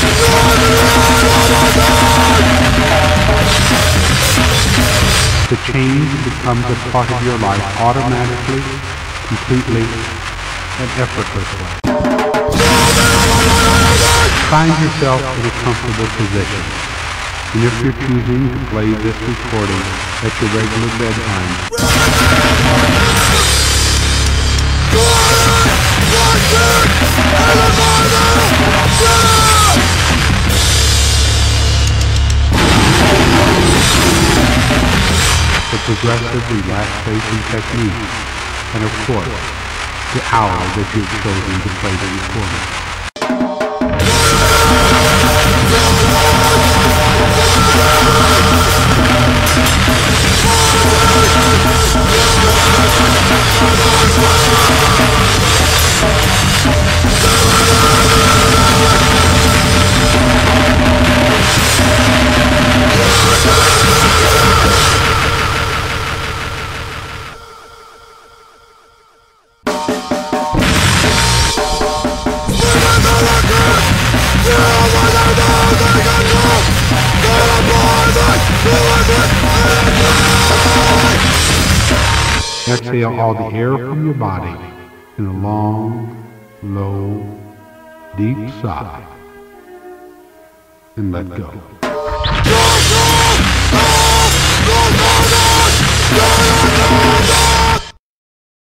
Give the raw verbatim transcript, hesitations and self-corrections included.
The change becomes a part of your life automatically, completely, and effortlessly. Find yourself in a comfortable position. And if you're choosing to play this recording at your regular bedtime, the progressive relaxation technique, and of course, the hour that you've chosen to play the recording. Exhale all the air from your body in a long, low, deep sigh, and let go.